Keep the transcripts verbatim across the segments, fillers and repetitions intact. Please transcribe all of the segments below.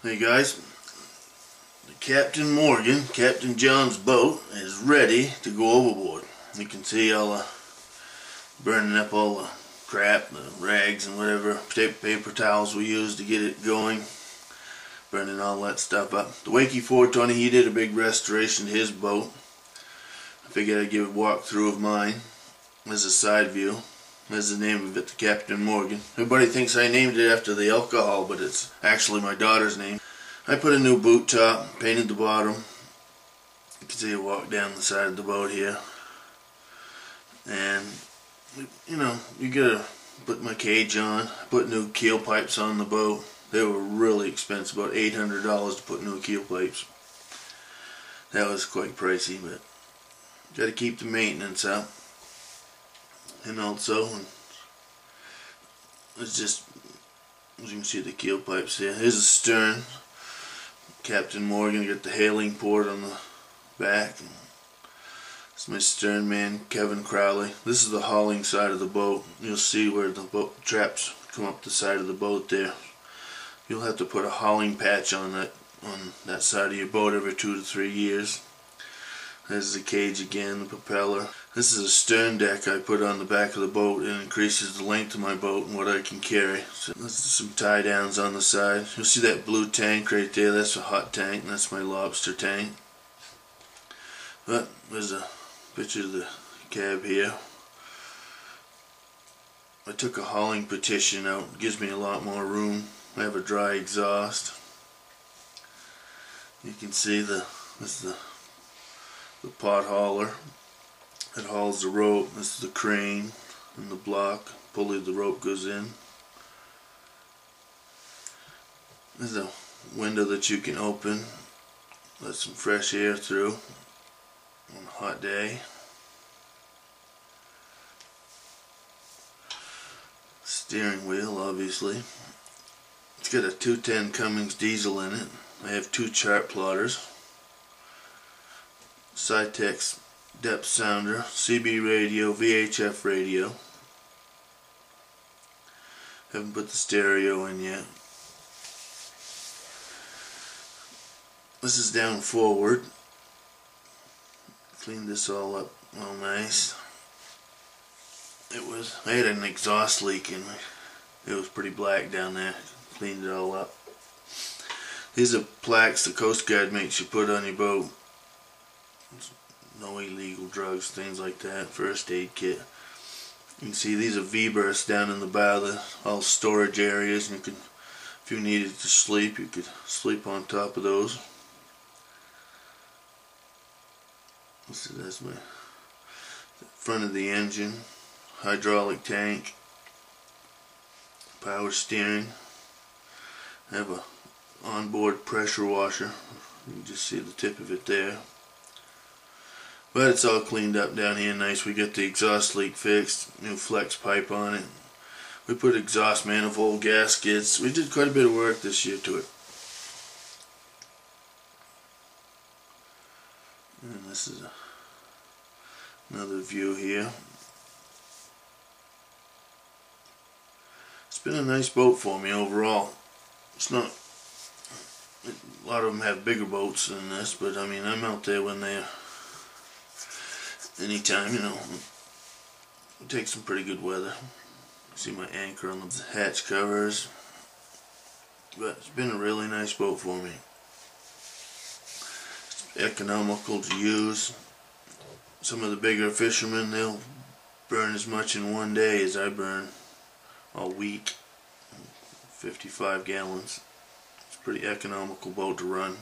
Hey guys, the Captain Morgan, Captain John's boat is ready to go overboard. You can see all the burning up all the crap, the rags and whatever paper towels we used to get it going, burning all that stuff up. The Wakey four twenty, he did a big restoration to his boat. I figured I'd give a walkthrough of mine. There's a side view. That's the name of it, the Captain Morgan. Everybody thinks I named it after the alcohol, but it's actually my daughter's name. I put a new boot top, painted the bottom. You can see I walk down the side of the boat here. And, you know, you gotta put my cage on. I put new keel pipes on the boat. They were really expensive, about eight hundred dollars to put new keel pipes. That was quite pricey, but gotta keep the maintenance up. And also, it's just, as you can see, the keel pipes here. Here's the stern. Captain Morgan, got the hailing port on the back. It's my stern man, Kevin Crowley. This is the hauling side of the boat. You'll see where the boat traps come up the side of the boat there. You'll have to put a hauling patch on that on that side of your boat every two to three years. There's the cage again, the propeller. This is a stern deck I put on the back of the boat. It increases the length of my boat and what I can carry. So this is some tie downs on the side. You'll see that blue tank right there. That's a hot tank, and that's my lobster tank. But there's a picture of the cab here. I took a hauling partition out. It gives me a lot more room. I have a dry exhaust. You can see the this is the the pot hauler. It hauls the rope. This is the crane and the block pulley the rope goes in. There's a window that you can open, let some fresh air through on a hot day. Steering wheel, obviously. It's got a two ten Cummins diesel in it. I have two chart plotters. Cytex depth sounder, C B radio, V H F radio. Haven't put the stereo in yet. This is down forward. Cleaned this all up all nice. It was, I had an exhaust leak and it was pretty black down there. Cleaned it all up. These are plaques the Coast Guard makes you put on your boat. No illegal drugs, things like that. First aid kit. You can see these are V-berths down in the bow. The all storage areas, and you can, if you needed to sleep, you could sleep on top of those. This is that's my front of the engine, hydraulic tank, power steering. I have a onboard pressure washer. You can just see the tip of it there. But it's all cleaned up down here nice. We got the exhaust leak fixed, new flex pipe on it. We put exhaust manifold gaskets. We did quite a bit of work this year to it. And this is a, another view here. It's been a nice boat for me overall. It's not, a lot of them have bigger boats than this, but I mean, I'm out there when they're anytime, you know. It takes some pretty good weather. See my anchor on the hatch covers. But it's been a really nice boat for me. It's economical to use. Some of the bigger fishermen, they'll burn as much in one day as I burn a week. fifty-five gallons. It's a pretty economical boat to run.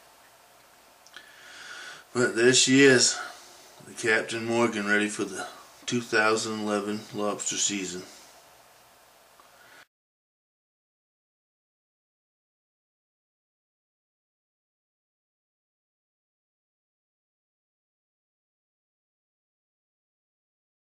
But there she is. The Captain Morgan, ready for the two thousand eleven lobster season.